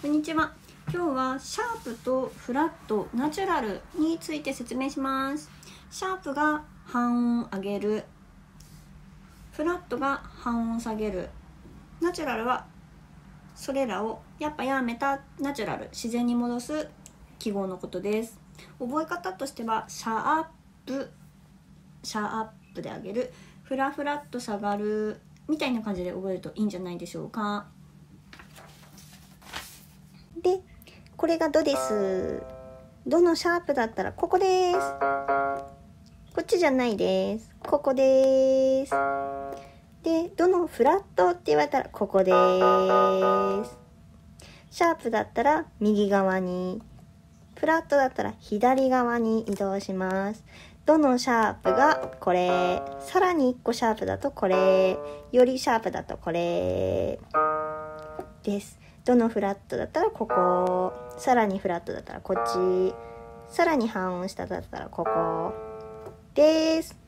こんにちは。今日はシャープとフラット、ナチュラルについて説明します。シャープが半音上げる、フラットが半音下げる、ナチュラルはそれらをやめたナチュラル、自然に戻す記号のことです。覚え方としてはシャープで上げる、フラッと下がるみたいな感じで覚えるといいんじゃないでしょうか。で、これがドです。ドのシャープだったらここです。こっちじゃないです。ここです。で、ドのフラットって言われたらここです。シャープだったら右側に、フラットだったら左側に移動します。ドのシャープがこれ、さらに1個シャープだとこれ、よりシャープだとこれです。ドのフラットだったらここ、さらにフラットだったらこっち、さらに半音下だったらここです。